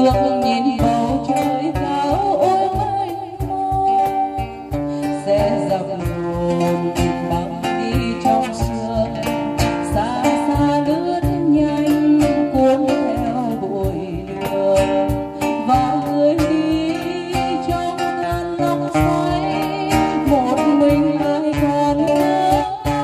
ngước nhìn bầu trời cao ôi mênh mông, sẽ dập hồn băng đi trong sương, xa xa lướt nhanh cuốn theo bụi đường và người đi trong cơn lốc xoáy, một mình ai còn nhớ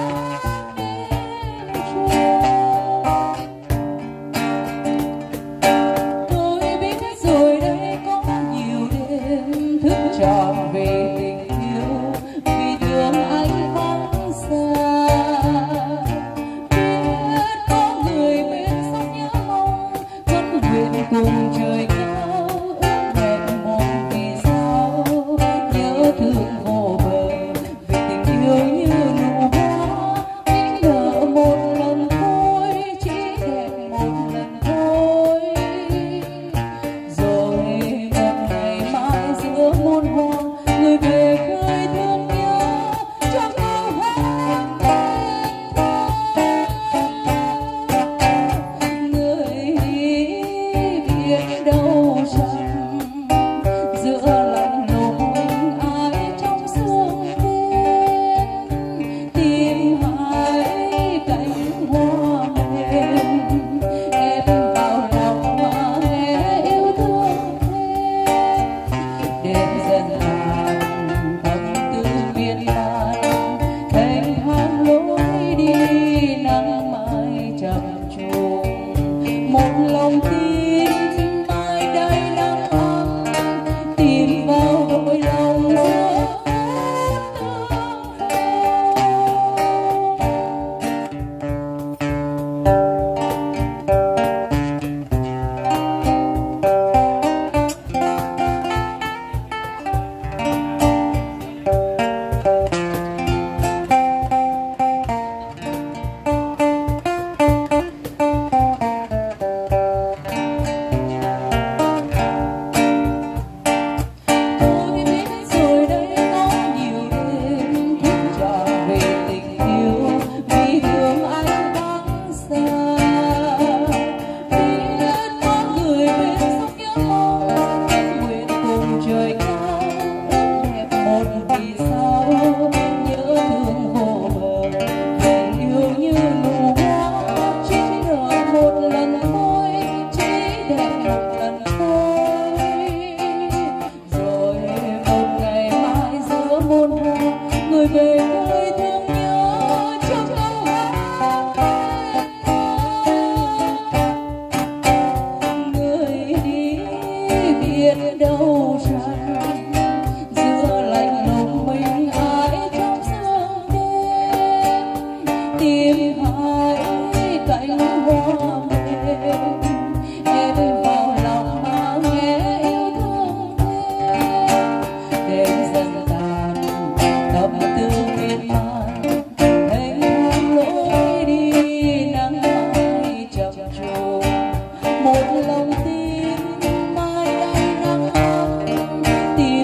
tôi biết rồi đây có nhiều đêm thức trọn về tình yêu vì thương anh vắng xa. Biết có người bên sóng nhớ mong vẫn nguyện cùng trời cao ước hẹn một vì sao nhớ thương vô bờ vì tình yêu như nụ hoa chỉ nở một lần thôi, chỉ đẹp một lần thôi. Rồi một ngày mai giữa muôn hoa người về khơi thương nhớ cho câu hát người đi biết đâu rằng giữa lạnh lùng mình ai trong sương đêm tìm hai cánh hoa mềm em vào lòng mà nghe yêu thương thêm. Đêm dần tàn tâm tư miên man thanh thang lối đi nắng mai chập trùng, một lòng tin mai đây nắng ấm tìm vào đôi lòng giữa tôi biết rồi đây có nhiều đêm thức trọn về tình yêu vì thương anh vắng xa. Biết có người bên sóng nhớ mong vẫn nguyện cùng trời cao ước hẹn một vì sao nhớ thương vô bờ tình yêu như nụ hoa chỉ nở một lần thôi, chỉ đẹp một lần thôi. Rồi một ngày mai giữa muôn hoa người về nơi thương nhớ cho câu hát người đi biết đâu rằng giữa lạnh lùng mình ai trong sương đêm tìm hai cánh hoa mềm em vào lòng mà nghe yêu thương thêm. Đêm dần tàn tâm tư miên man thanh thang lối đi nắng mai chập trùng, một lòng tin mai đây nắng ấm tìm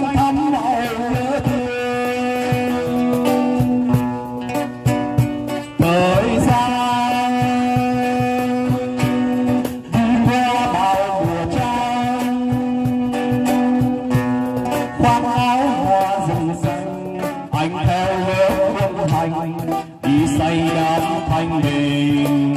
xanh thắm màu nhớ thương. Thời gian đi qua bao mùa trăng, khoác áo hoa rừng xanh, anh theo lớp quân hành đi xây đám thanh bình.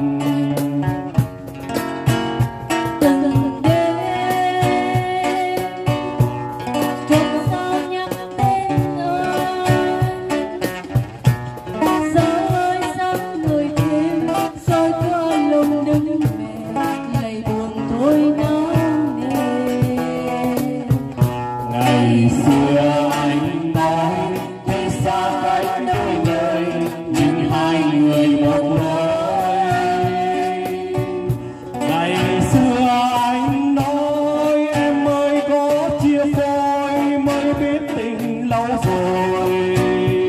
Ngày xưa anh nói khi xa cách đôi người, nhưng hai người một nơi. Ngày xưa anh nói em ơi có chia phôi mới biết tình lâu rồi.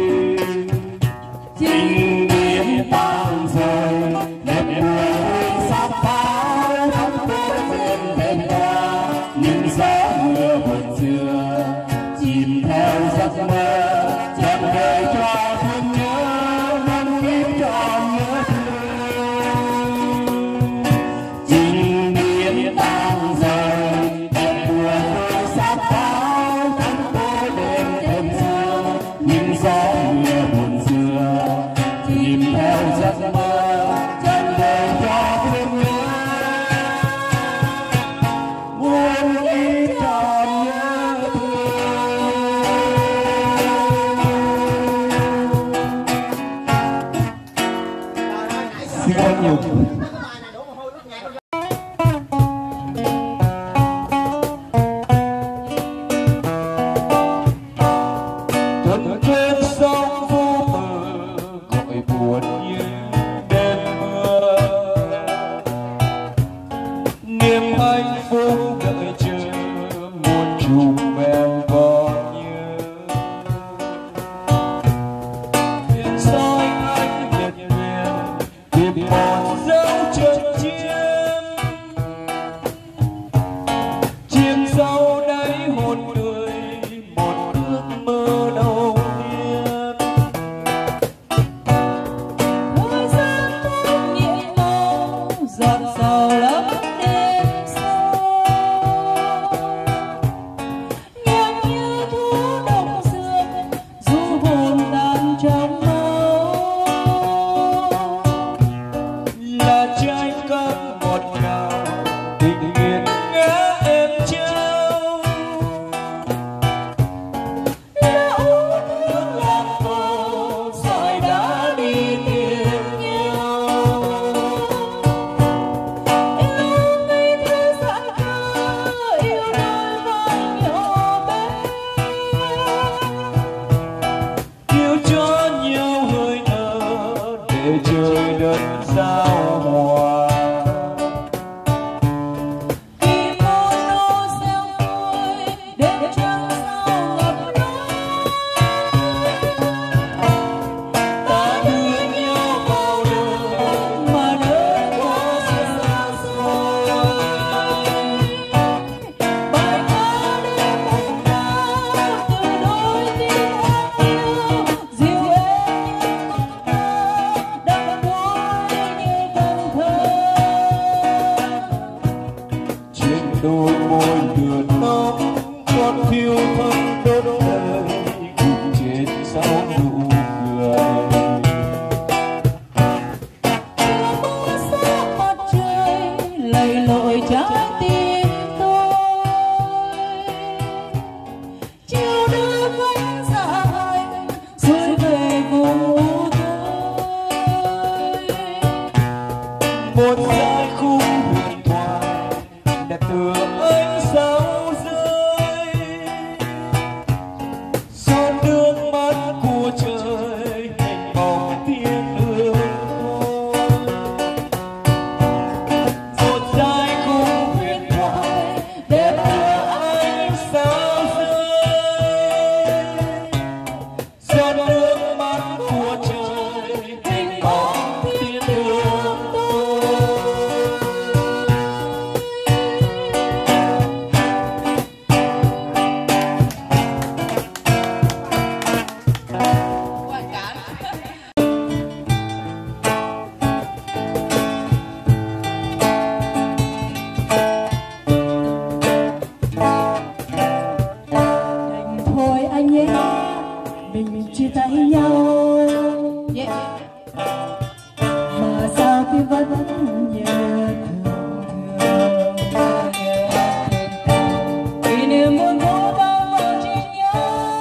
Tình biến tan rồi đẹp buồn sắp pháo thắm tôi bên bên ta, nhưng gió mưa buồn xưa chìm theo giấc mơ, chạm đời cho thương nhớ vẫn kiếp tròn nhớ thương. Tình biến tan rồi đẹp buồn sắp pháo thắm tôi bên bên xưa, nhưng gió mưa buồn xưa chìm theo giấc mơ, chạm đời cho thương nhớ muôn ý tròn nhớ thương. Xin cảm ơn nhiều. Tuần trên sông vô bờ gọi buồn như đêm mưa, niềm hạnh phúc đợi chờ muôn trùng em còn nhớ. Biển soi anh liệt miền tìm một dấu chân chim sâu đáy hồn người một ước mơ đầu tiên. Thời gian không nhiệm màu giọt sầu lấp đêm sâu, nhẹ như thu đông sương du hồn tan trong máu. Là trái cam ngọt ngào tình nghiền ngã em trao, Là uống nước lạc vô rồi đã đi tìm nhau. Yêu ngây thơ dại khờ, yêu đời vang nhỏ bé, yêu cho nhau hơi thở để trời đất giao hòa. vì một nô xeo vui đêm trăng sao ngập lối. Ta thương nhau bao đời mà đời quá xa xôi. Bài ca đêm hôm nào từ đôi tim hoang yêu, dịu êm như cơn mơ đắm đuối như cơn thơ. Trên đôi môi lửa nóng còn phiêu thắm đốt đời cùng trên sau nụ cười. Mưa xa mặt trời lầy lội trái tim tôi, chiều đưa cánh xa anh rồi về vùng u tối. Một dải khung huyền thoại đẹp tựa ánh sao rơi, giọt nước mắt của trời hình bóng thiên đường thôi. Một dải khung huyền thoại đẹp tựa ánh sao rơi, anh nhé, mình chia tay nhau. Mà sao tim vẫn nhớ thương, kỷ niệm buồn vô bao giờ chỉ nhớ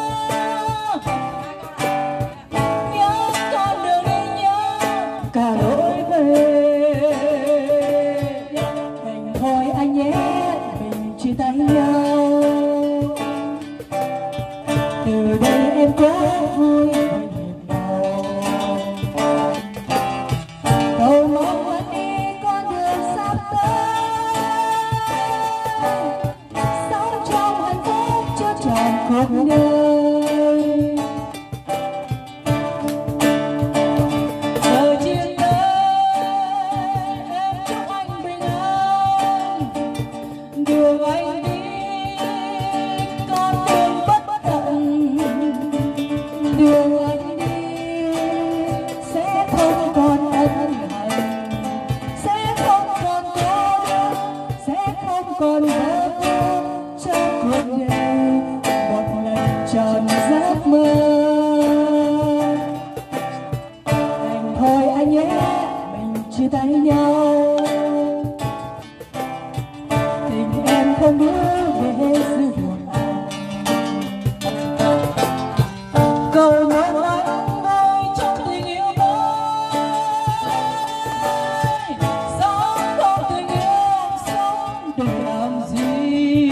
con đường đi, nhớ cả lối về. Thành thôi anh nhé, mình chia tay nhau. Từ đây em có vui niềm đau, cầu mong anh đi con đường sắp tới, sống trong hạnh phúc cho trọn cuộc đời. Giờ chia tay em chúc anh bình an, đường anh đi con đường bất tận, đường anh đi sẽ không còn ân hận, sẽ không còn cô đơn, sẽ không còn bơ vơ trong cuộc đời một lần tròn giấc mơ. Thành thôi anh nhé, mình chia tay nhau. Tình em không đưa về giữa buồn anh, cầu mong anh ngồi trong tình yêu mới, sống không tình yêu sống để làm gì.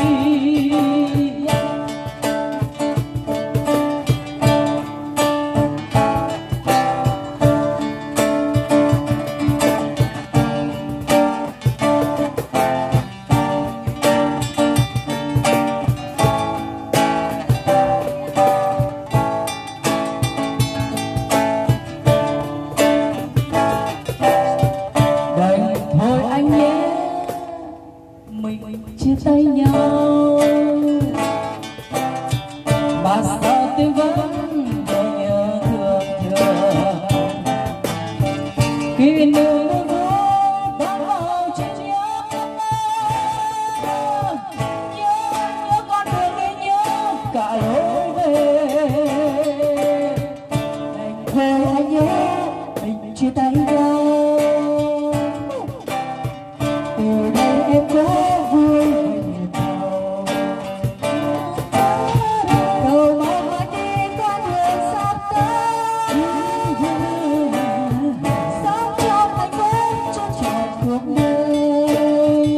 Đành thôi anh nhé, mình chia tay nhau. Mà sao tôi vẫn còn nhớ thương, kỷ niệm buồn vui bao chỉ nhớ con đường đi, nhớ cả lối về. Thành thôi anh nhé, mình chia tay nhau. Từ đây em có vui niềm đau, cầu mong anh đi con đường sắp tới, sống trong hạnh phúc cho trọn cuộc đời.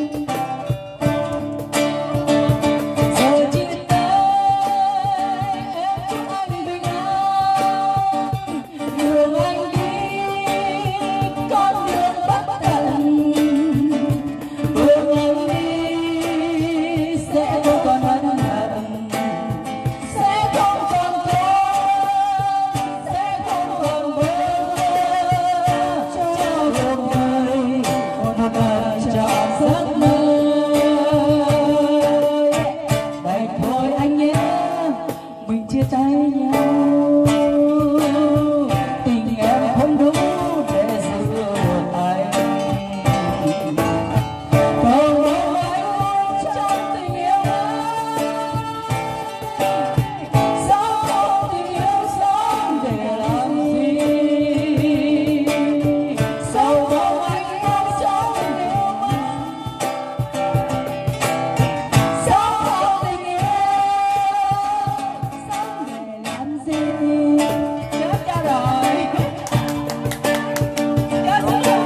Giờ chia tay em chúc anh bình an, đường anh đi con đường bất tận, đường anh đi sẽ không còn ân hận, sẽ không còn cô đơn, sẽ không còn bơ vơ cho cuộc đời một lần trọn giấc mơ. Đành thôi anh nhé, mình chia tay nhau. Tình em không đủ để giữ anh, cầu mong anh trong tình yêu ấy, sống không tình yêu sống để làm gì. Sầu mong anh không trong tình yêu ấy, sống không tình yêu sống để làm gì. Chết cha rồi, chết rồi.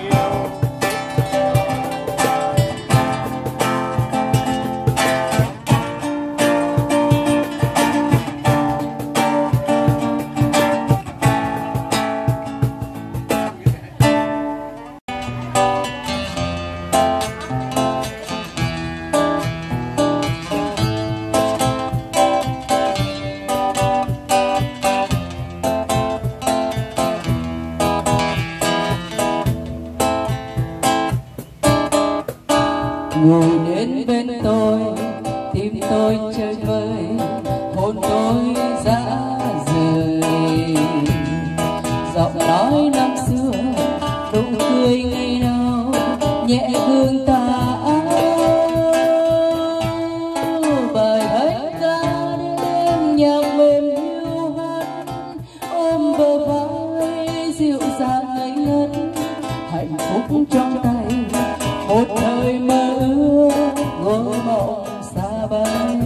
Ngồi đến bên tôi, tim tôi chơi vơi, hồn tôi rã rời. Giọng nói năm xưa, nụ cười ngày nào nhẹ thương ta áo. Bài hát ca đêm nhạc mềm hiu hắt ôm bờ vai dịu dàng ngây ngất, hạnh phúc trong tay một thời mơ ước ngôi mộng xa bay.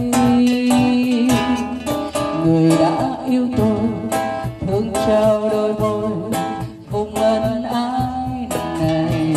Người đã yêu tôi thương trao đôi môi vùng ân ái này,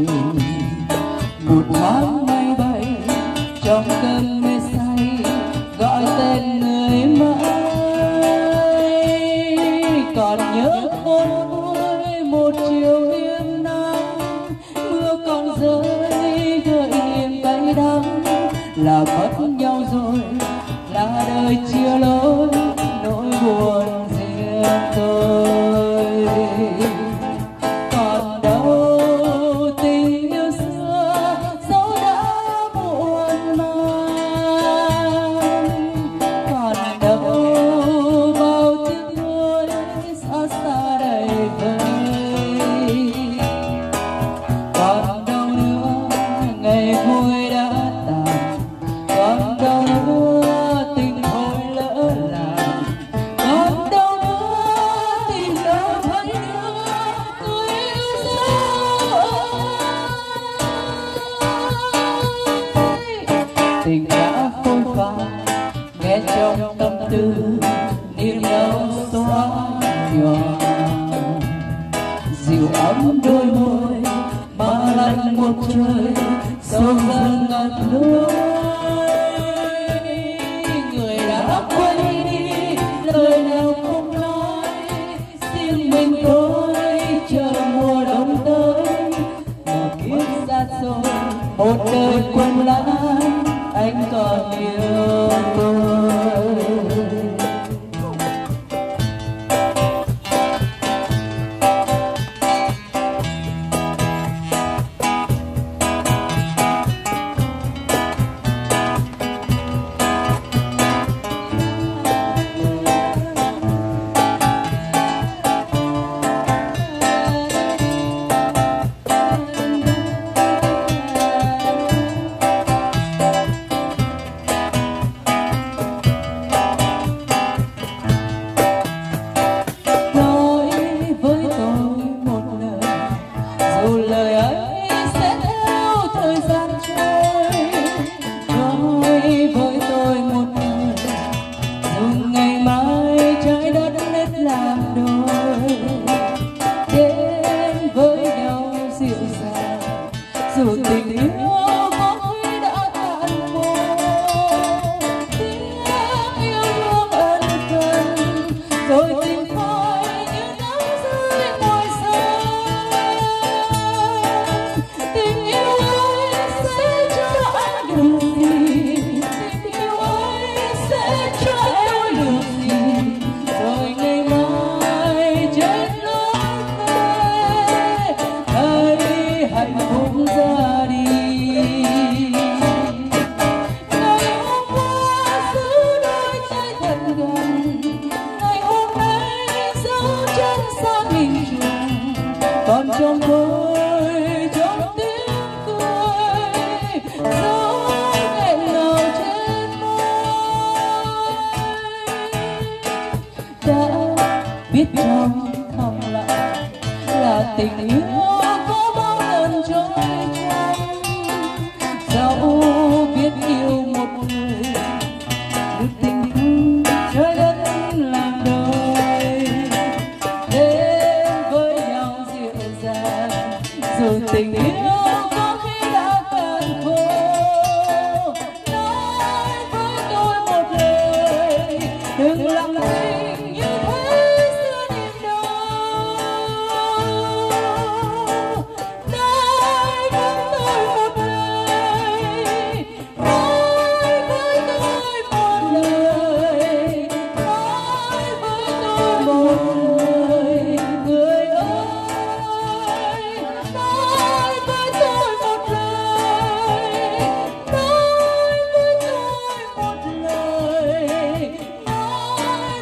một thoáng mây bay trong cơn mê say gọi tên người mãi. Còn nhớ ôi một chiều hiên nắng, mưa còn rơi gợi niềm cay đắng, là mất nhau rồi là đời chia lối nỗi buồn riêng tôi. Còn đâu tình yêu xưa dẫu đã muộn màng, còn đâu bao tiếng nuối xa xa đầy vơi. Còn đâu nữa ngày vui đã tàn, còn đâu nữa tình thôi lỡ làng, còn đâu nữa tình đâu thấy nữa người yêu dấu. Tình đã phôi pha nghe trong tâm tư niềm đau xóa nhòa, dịu ấm đôi môi mà lạnh một trời sâu dần ngập lối. Người đã quay đi lời nào không nói, riêng mình tôi chờ mùa đông tới. Một kiếp xa xôi một đời quên lãng, anh còn yêu tôi. Dù lời ấy sẽ theo thời gian trôi, nói với tôi một lời, dù ngày mai trái đất hết làm đôi. Đến với nhau dịu dàng, dù tình yêu có khi đã cạn khô, tiếng yêu thương ân cần rồi tình phai như nắng rơi ngoài sân. Tình yêu ấy sẽ cho anh được gì, tình yêu ấy sẽ cho em được gì, rồi ngày mai chết lối về thấy hạnh phúc ra đi. Ngày hôm qua giữ đôi tay thật gần, ngày hôm nay dấu chân xa nghìn trùng, còn trong tôi trong tiếng cười dấu nghẹn ngào trên môi. Đã biết trong thầm lặng là tình yêu có bao lần trôi trong, dẫu biết yêu một người được tình thương trái đất làm đôi. Đến với nhau dịu dàng, dù tình yêu có khi đã cạn khô, nói với tôi một lời đừng lặng thinh như thế xưa niềm đau. Nói với tôi một lời, nói với tôi một lời, nói với tôi một lời, người ơi. Nói với tôi một lời, nói với tôi một lời, nói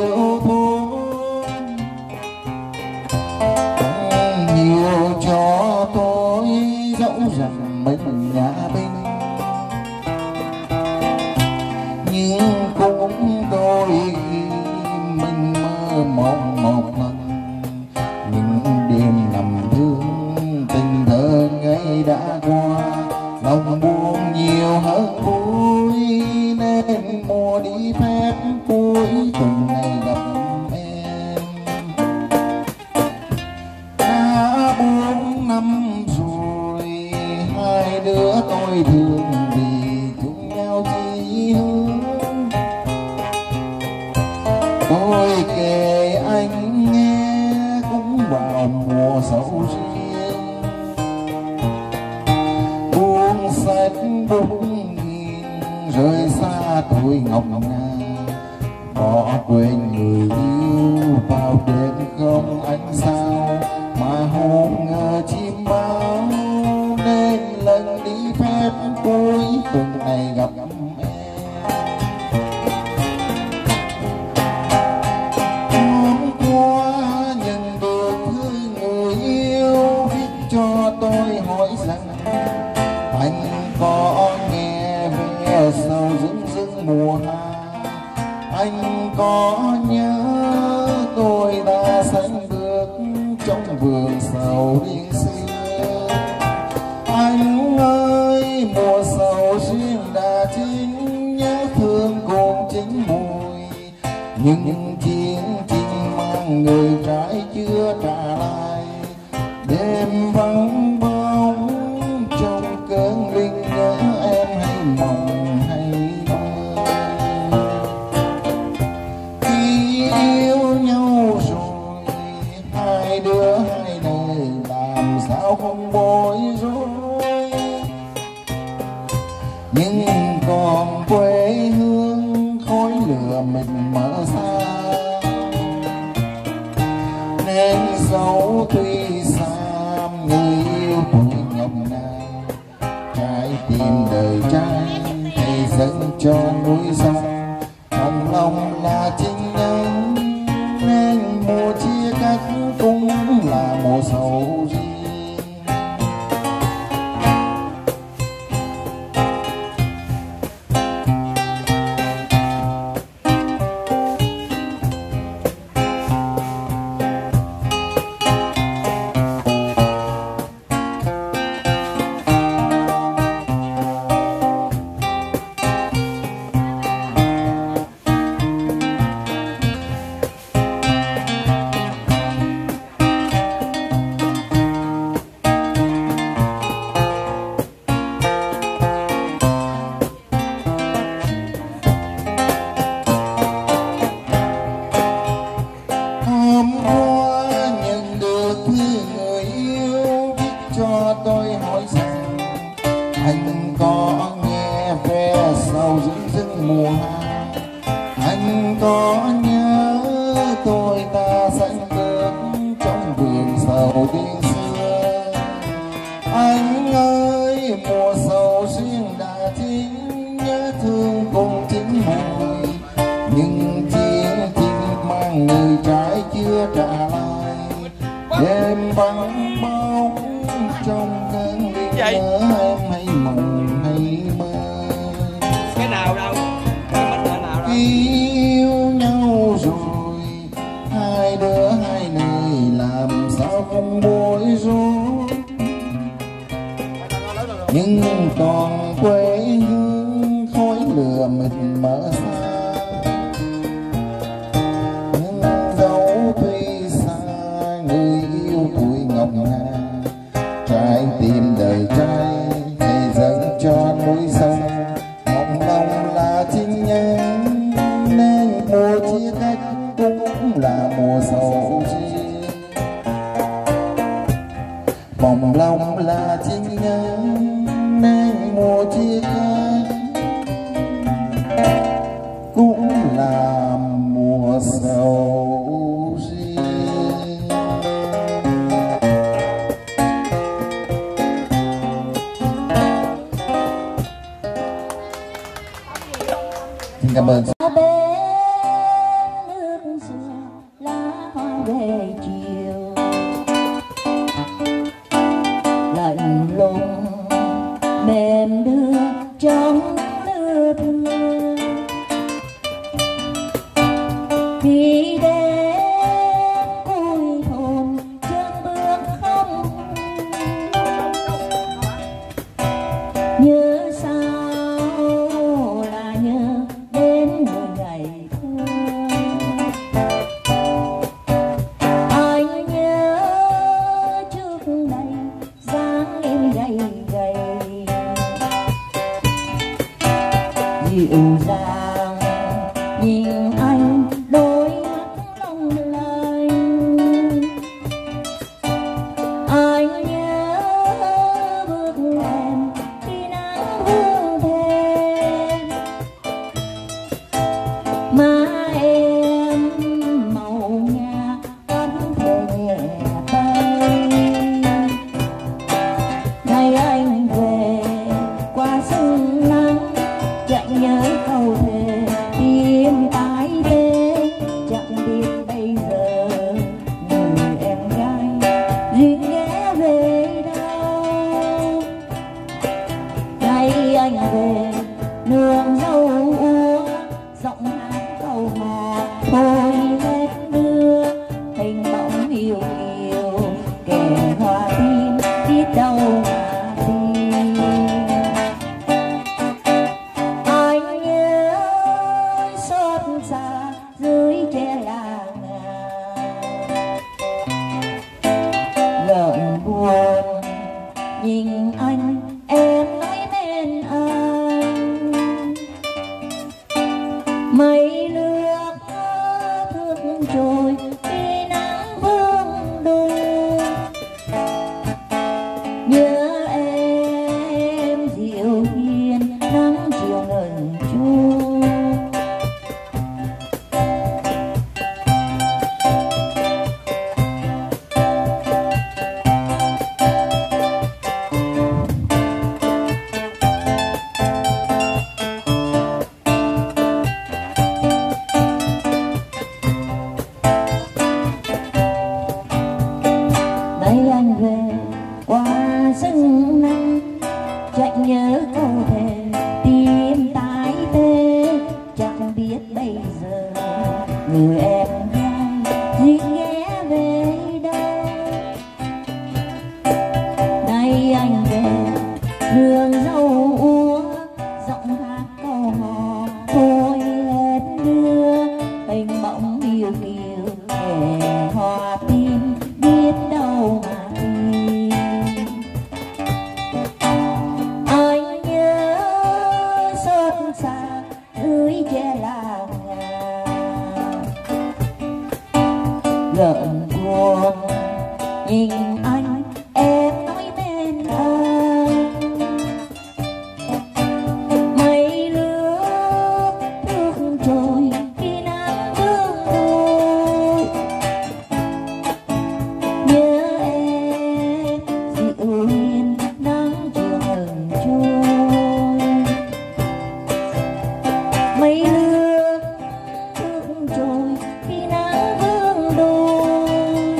yêu thương nhiều cho tôi, dẫu rằng mình nhà binh nhưng cũng đôi khi mình mơ mộng một lần những đêm nằm thương tình thơ ngày đã qua, lòng buồn nhiều hơn vui nên mua đi phép cuối tuần ngày gặp em. Đã 4 năm rồi hai đứa tôi thương vì chung nhau chí hướng. Tôi kể anh nghe cũng vào mùa sầu riêng, buông sách bút nghiêng rời xa tuổi ngọc ngà, bỏ quên người yêu vào đêm không ánh sao mà không ngờ chim bao, nên lần đi phép cuối tuần này gặp em. Hôm qua nhận được thư người yêu viết cho tôi hỏi rằng anh có nghe về sầu rưng rưng mùa hạ, anh có nhớ tôi đã sánh bước trong vườn sầu riêng xưa. Anh ơi mùa sầu riêng đã chín, nhớ thương cùng chín mùi, những chiến chinh mang người trái chưa trả lại. Đêm vắng bóng trong cơn linh nhớ em hay mộng hay mơ. Khi yêu nhau rồi hai đứa hai nơi làm sao không bối rối, nhưng còn quê hương khói lửa mịt mờ xa, nên dẫu tuy xa người yêu tuổi ngọc ngà, trái tim đời trai thì dâng cho núi sông, lòng lòng là chính nhân nên mùa chia cách cũng là mùa sầu riêng. Tôi hỏi rằng anh có nghe ve sầu rưng rưng mùa hạ, anh có nhớ tôi ta sánh bước trong vườn sầu riêng xưa. Anh ơi mùa sầu riêng đã chín, nhớ thương cùng chín mùi, nhưng chiến chinh mang người trái chưa trả lại. Đêm vắng bóng trong cơn linh nhớ em hay mộng hay mơ. Cái nào đâu yêu nhau rồi hai đứa hai nơi làm sao không bối rối, nhưng còn quê hương khói lửa mịt mờ xa, nhưng dẫu tuy xa người yêu tuổi ngọc ngà, trái tim đời trai hay dâng cho núi sông, mong lòng là chính nhân nên mùa chia cách cũng là mùa sầu riêng. Mong lòng là chính nhân nên mùa chia cách cũng là mùa sầu riêng. Xin cảm ơn. Bên nước về chiều lạnh lùng mềm đưa trong lưa thưa đi đến cuối thôn chân bước không nhớ sao là nhớ đến người ngày thơ anh nhớ trước đây dáng em gầy gầy dịu dàng nhìn anh đôi mắt long lanh anh nhớ bước em khi nắng vương thêm má em màu nhà ấm thề nhẹ tay ngày anh về qua sương nắng chẳng nhớ câu thề tim tái tê chẳng biết bây giờ người em gái riêng ghé về đâu ngày anh về nương dâu úa giọng hát câu hò thôi hết đưa hình bóng yêu yêu kẻ hoa tim biết đâu mà tìm anh nhớ xót xa dưới tre làng lợn buồn nhìn anh em nói bên anh mây nước thương trôi khi nắng vương đôi nhớ em dịu hiền nắng chiều ngẩn trôi nay anh về qua sân nắng chẳng nhớ câu thề tim tái tê chẳng biết bây giờ người em gái riêng ghé về đâu nay anh về nương dâu úa giọng hát câu hò thôi hết đưa hình bóng yêu kiều kẻ hoa tim biết đâu mà tìm anh nhớ xót xa dưới tre làng lợn buồn nhìn anh em nói bên anh mây nước thương trôi khi nắng vương đôi nhớ em dịu hiền nắng chiều ngẩn trôi mây nước thương trôi khi nắng vương đôi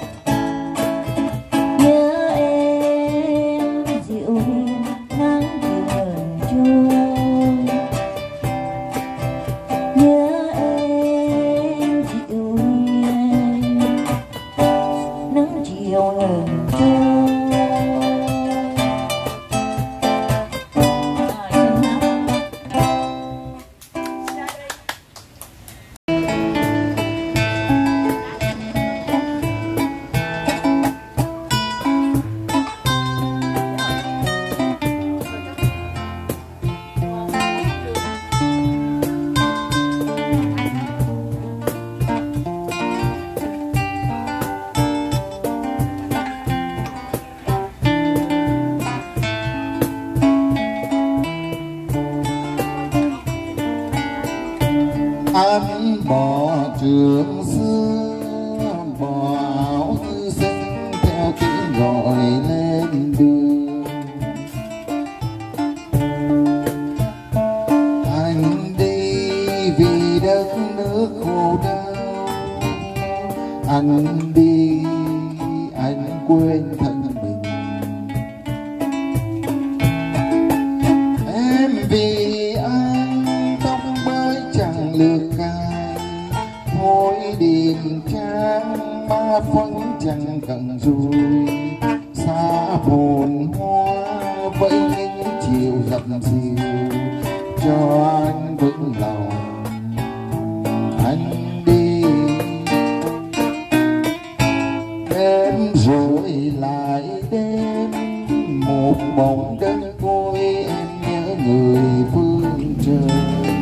nhớ em dịu hiền nắng chiều ngẩn trôi nhớ em dịu hiền nắng chiều ngẩn trôi. anh bỏ trường xưa bỏ áo thư sinh theo tiếng gọi lên đường anh đi vì đất nước khổ đau Anh đi anh quên thân mình, em vì anh tóc mới chẳng lược cài, môi điềm trắng má phấn chẳng cần ruồi, xa phồn hoa với những chiều dập dìu cho anh vững lòng. Anh đi em rồi lại đêm một bóng đơn côi, em nhớ người phương trời.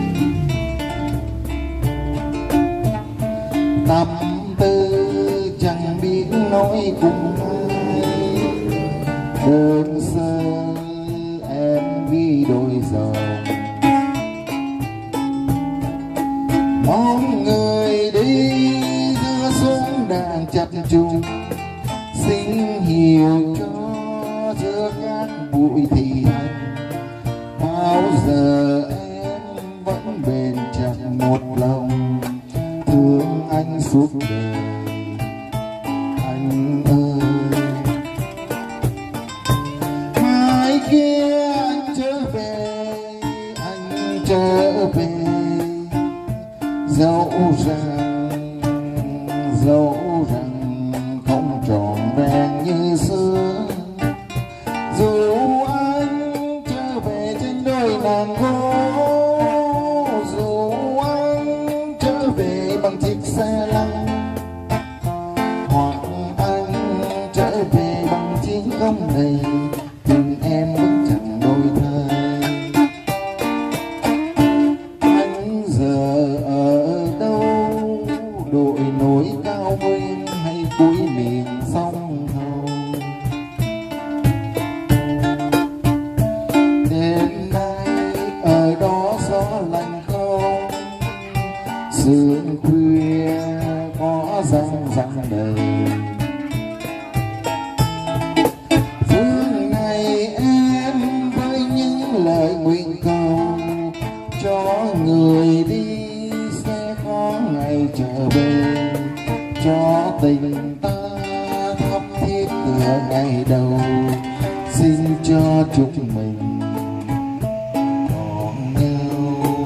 Tâm tư chẳng biết nói cùng ai, đơn sơ em ghi đôi dòng, mong người đi đưa xuống đàn chập trùng, xin hiểu cho giữa các bụi thì hành, bao giờ em vẫn bền chặt một lòng, thương anh suốt đời. Anh ơi mai kia anh trở về, anh trở về, dẫu rằng không trọn vẹn như xưa, dù anh trở về trên đôi nàng gỗ, dù anh trở về bằng chiếc xe lăn, hoặc anh trở về bằng chiến công này, tình em vẫn chẳng đổi thay. Anh giờ ở đâu, đội nổi cao nguyên hay cuối miền sông Hồng, đêm nay ở đó gió lạnh không, sương khuya có răng răng đầy, phương này em với những lời nguyện cầu cho người đi sẽ có ngày trở về, cho tình ta thắm thiết từ ngày đầu, xin cho chúng mình còn nhau.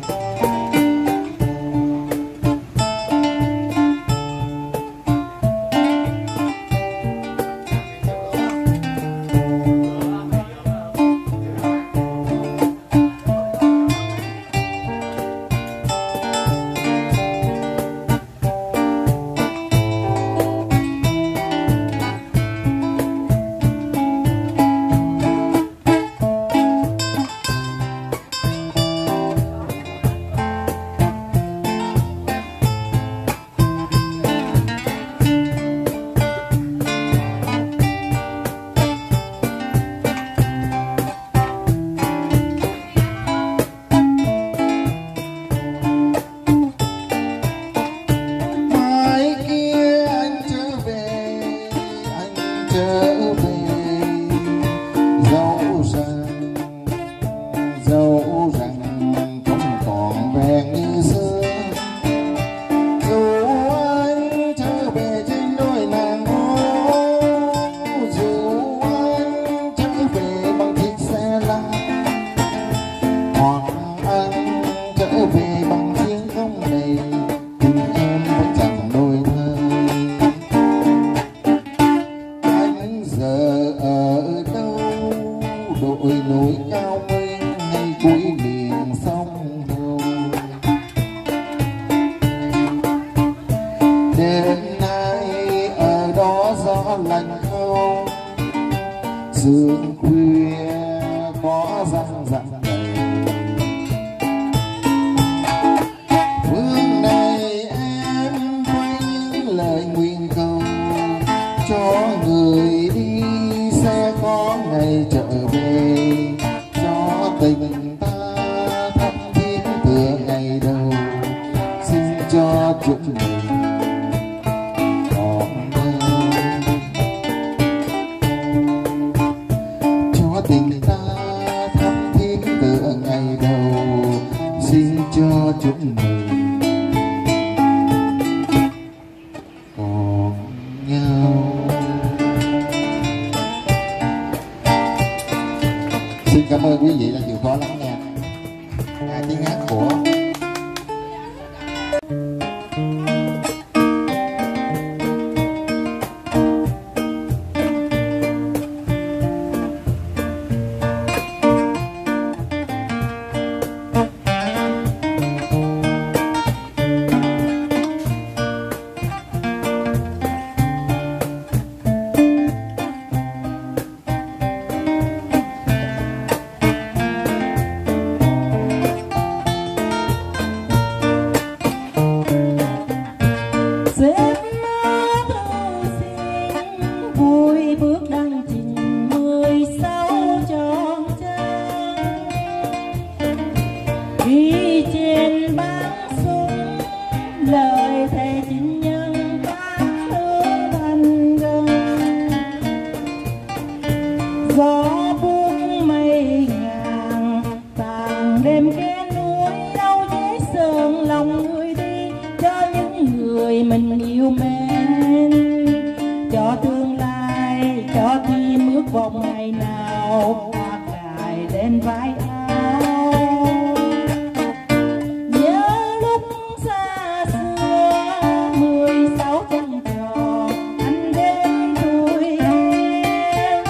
Dẫu rằng không còn vẹn như xưa, dù anh trở về trên đôi nàng gỗ, dù anh trở về bằng chiếc xe lăn, hoặc anh trở về bằng chiến công này, tình em vẫn chẳng đổi thay. Anh giờ ở đâu, đội núi cao nguyên hay cuối miền sông Hồng, đêm nay ở đó gió lạnh không, sương khuya có răng rặng đầy, phương này em với những lời nguyện cầu cho người đi sẽ có ngày trở về, cho tình ta thắm thiết từ ngày đầu, xin cho chúng mình còn nhau, cho tình yêu mến, cho tương lai, cho tim ước vọng ngày nào hoa cài lên vai áo. Nhớ lúc xa xưa 16 trăng tròn anh đến tuổi em,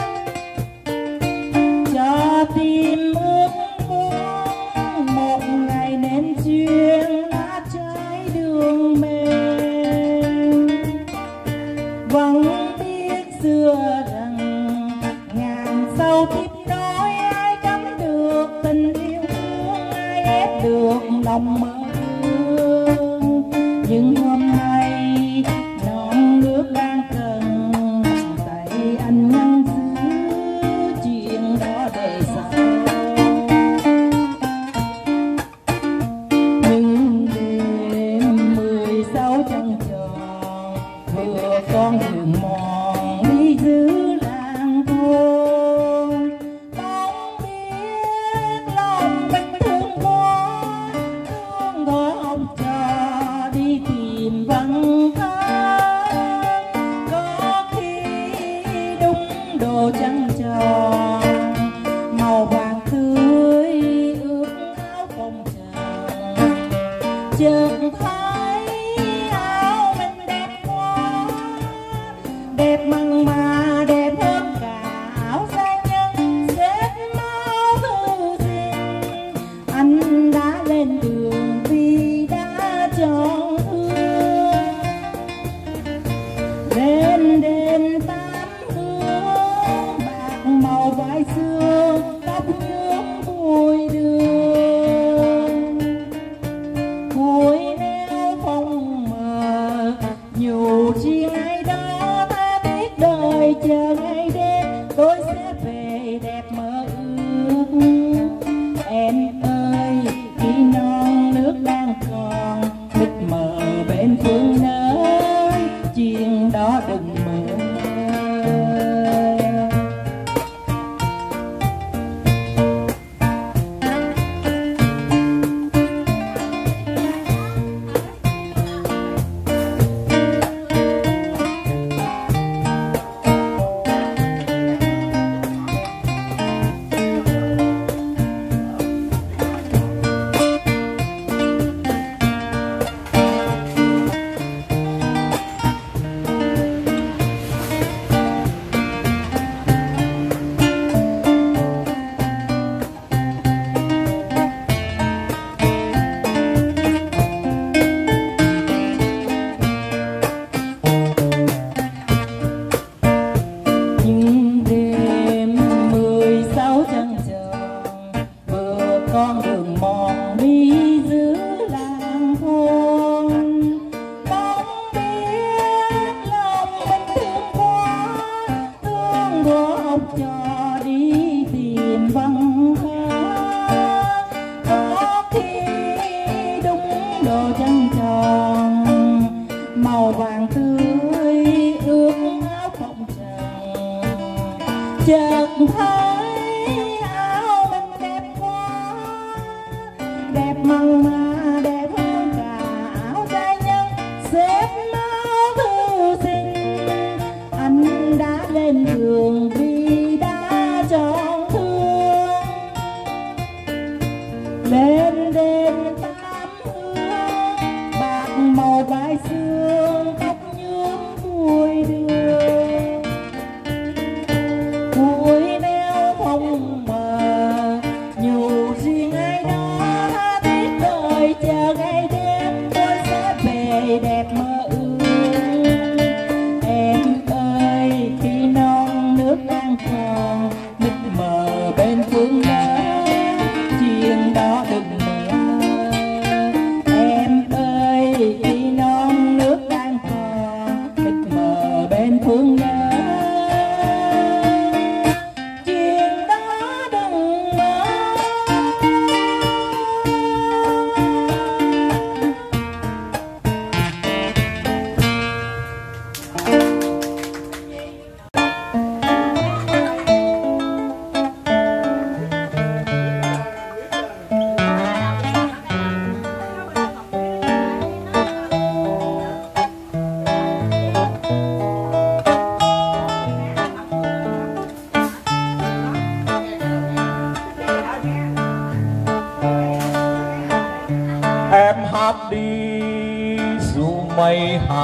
cho tim ước muốn một ngày nên duyên lá trái đường mềm. Vẫn biết xưa rằng ngàn sau kiếp nói ai cấm được tình yêu thương, ai ép được lòng mơ ước. Nhưng hôm nay non nước đang cần tay anh ngăn giữ chuyện đó để sau. Nhưng đêm 16 trăng tròn vừa con đường mòn đi giữ làng thôn, bóng biết lòng mình thương quá, thương thôi ông cho đi tìm văn thơ. Có khi đúng đồ trăng tròn màu vàng tươi ướt áo bông trần, chợt thấy áo mình đẹp quá, đẹp mặn mà đẹp hơn cả áo gia nhân xếp máu thư sinh. Anh đã lên đường vì đã chọn thương, lên đền tám hương bạc màu vải xương, tóc nhuốm bụi đường. Cuối neo phong mờ nhiều chi ngày đó ta biết đời chờ ngày đêm tôi sẽ về đẹp mơ ước. Em ơi khi non nước đang còn mịt mờ bên phương nơi chuyện đó đừng mơ. Nhưng đêm 16 trăng tròn vừa con đường mòn đi giữa làng thôn, bóng biết lòng mình thương quá, thương quá ông cho đi tìm văn thơ. Có khi đúng đồ trăng tròn màu vàng tươi ướt áo bông trần, chợt thấy áo mình đẹp quá, đẹp mặn mà đẹp hơn cả áo gia nhân xếp máu thư sinh. Anh đã lên đường vì đã chọn thương, lên đền tám hương bạc màu vải xương, tóc nhuốm bụi đường. Cuối neo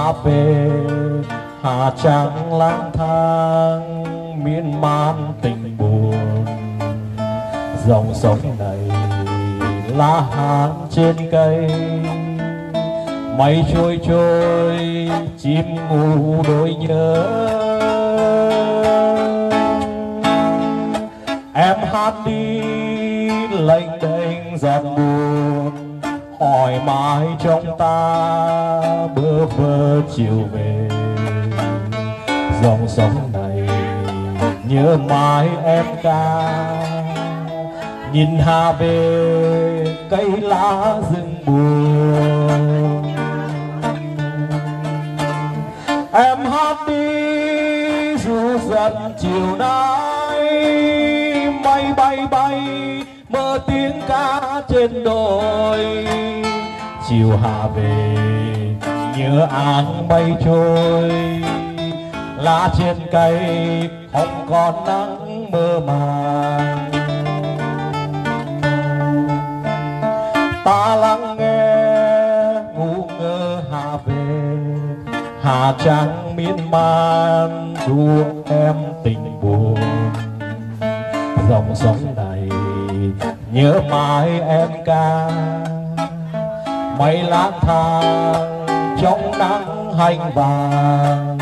Hà về Hà Trắng lang thang miên man tình buồn. Dòng sông này lá hát trên cây, mây trôi trôi chim ngủ đôi nhớ. Em hát đi lênh đênh giọt buồn, hỏi mãi trong ta bơ vơ chiều về. Dòng sông này nhớ mãi em ca, nhìn Hà về cây lá rừng buồn. Em hát đi ru dẫn chiều nay, mây bay bay mơ tiếng ca trên đồi. Chiều Hà về nhớ áng mây trôi, lá trên cây không còn nắng mơ màng. Ta lắng nghe ngu ngơ Hà về, Hà Trắng miên man ru em tình buồn. Dòng sông này nhớ mãi em ca, mây lang thang trong nắng hành vàng.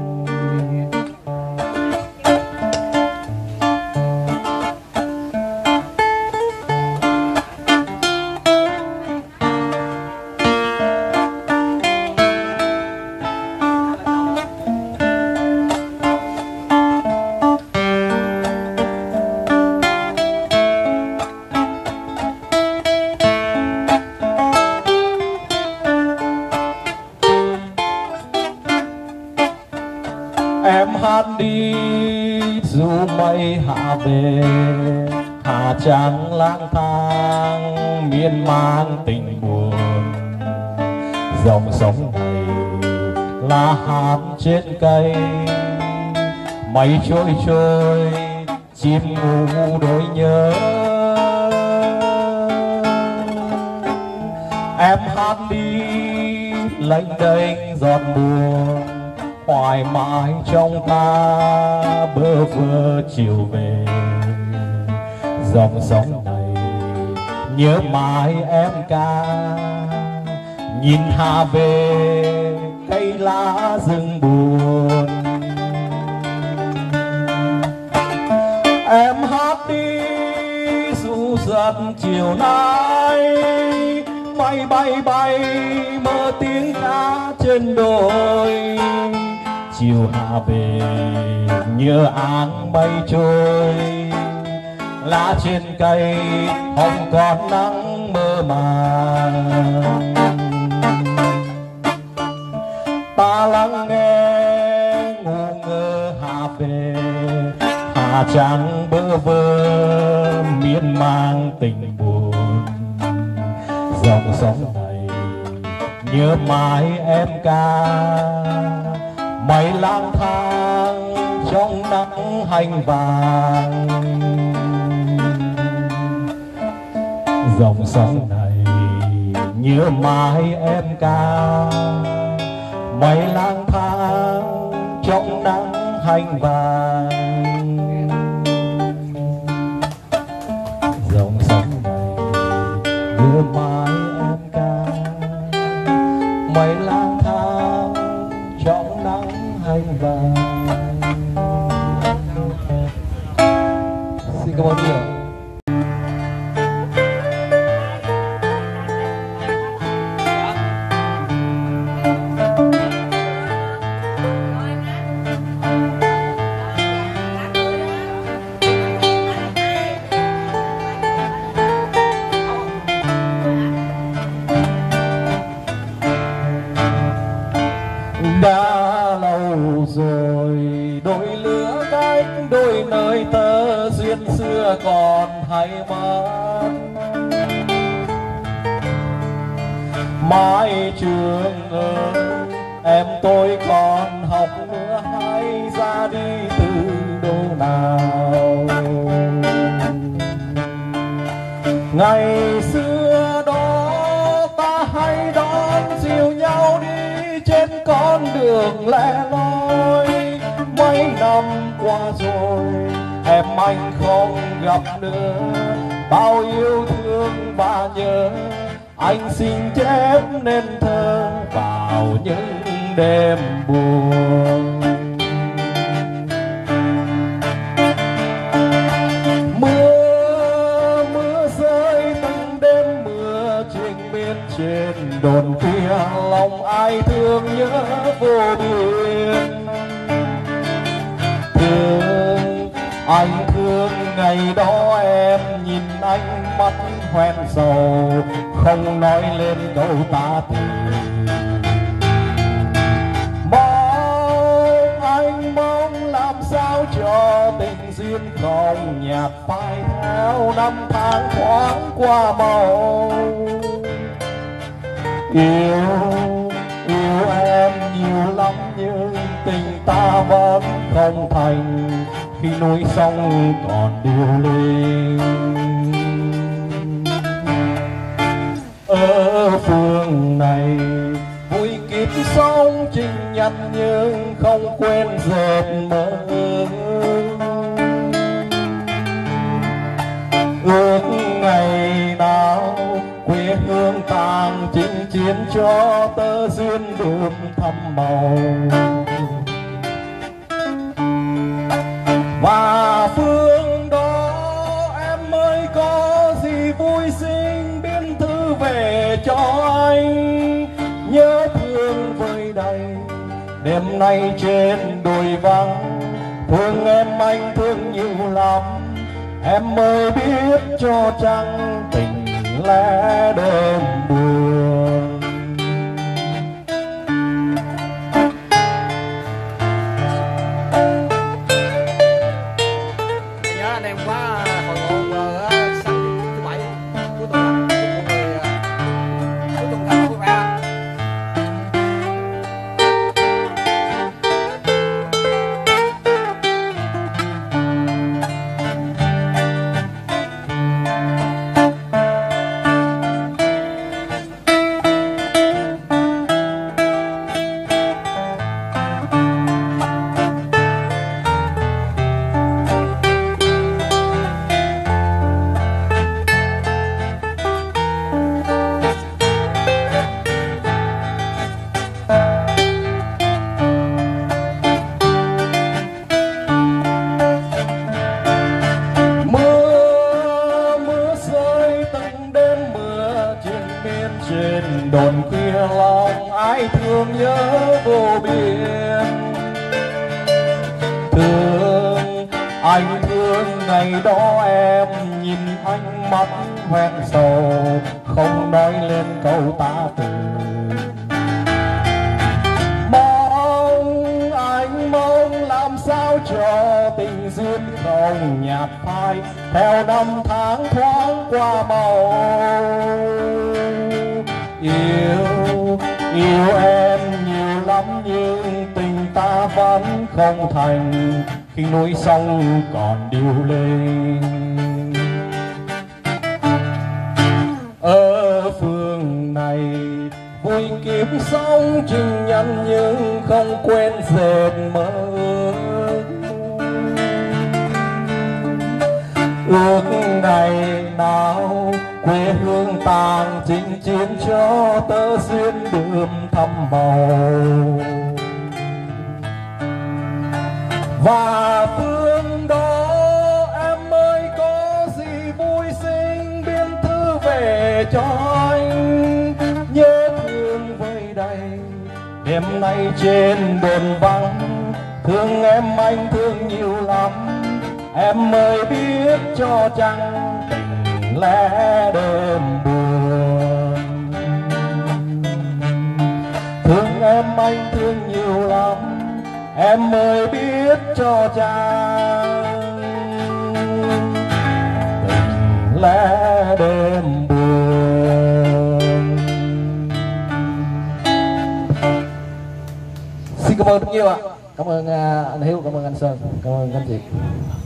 Em hát đi dù mây hạ về, Hà Trắng lang thang miên man tình buồn. Dòng sông này là hát trên cây, mây trôi trôi chim ngủ đôi nhớ. Em hát đi lênh đênh giọt buồn, hoài mãi trong ta bơ vơ chiều về. Dòng sông này nhớ mãi em ca, nhìn Hà về cây lá rừng buồn. Em hát đi ru dẫn chiều nay, mây bay bay mơ tiếng ca trên đồi. Chiều Hà về nhớ áng mây trôi, lá trên cây không còn nắng mơ màng. Ta lắng nghe ngu ngơ Hà về, Hà Trắng bơ vơ miên man tình buồn. Dòng sông này nhớ mãi em ca, mây lang thang trong nắng hành vàng. Dòng sông này nhớ mãi em ca, mây lang thang trong nắng hành vàng. Dòng sông này nhớ mãi em ca, mây lang thang trong nắng hành vàng. Xin cảm ơn nhiều. Đã lâu rồi đôi lứa cách đôi nơi tơ duyên xưa còn hay mất. Mái trường ơi em tôi còn học nữa hay ra đi từ đâu nào. Ngày xưa đó ta hay đón dìu nhau đi trên con đường lẻ loi. Mấy năm qua rồi em anh không gặp nữa, bao yêu thương và nhớ anh xin chép nên thơ vào những đêm buồn. Mưa rơi từng đêm mưa triền miên trên đồn kia, lòng ai thương nhớ vô biên. Thương anh thương ngày đó em nhìn anh mắt hoen sầu, không nói lên câu ta từ. Mong anh mong làm sao cho tình duyên không nhạt phai theo năm tháng thoáng qua màu. Yêu em nhiều lắm nhưng tình ta vẫn không thành, khi núi sông còn điêu linh. Ở phương này vui kiếp sống chinh nhật nhưng không quên dệt mơ. Ước ngày nào quê hương tàng chinh chiến cho tơ duyên đượm thắm màu. Và phương đó em mới có gì vui xinh biên thư về cho anh. Nhớ thương vơi đầy đêm nay trên đồi vắng, thương em anh thương nhiều lắm, em mới biết cho chăng tình lẽ đêm buồn. Nhớ anh em quá, hồi ngộ sáng thứ bảy cuối tuần cuối tuần thật vui vẻ. Trên đồn khuya lòng ai thương nhớ vô biên. Thương anh thương ngày đó em nhìn anh mắt hoen sầu, không nói lên câu ta từ. Mong anh mong làm sao cho tình duyên không nhạt phai theo năm tháng thoáng qua màu. Yêu em nhiều lắm nhưng tình ta vẫn không thành, khi núi sông còn điêu linh. Ở phương này vui kiếp sống chinh nhân nhưng không quên dệt mơ. Ước ngày nào quê hương tàng chinh chiến cho tơ duyên đượm thắm màu. Và phương đó em mới có gì vui xinh biên thư về cho anh. Nhớ thương vơi đầy đêm nay trên đồn vắng, thương em anh thương nhiều lắm, em mới biết cho chăng tình lẽ đêm buồn. Thương em anh thương nhiều lắm, em mới biết cho chăng tình lẽ đêm buồn. Xin cảm ơn rất nhiều ạ. Cảm ơn anh Hiếu, cảm ơn anh Sơn, cảm ơn anh chị.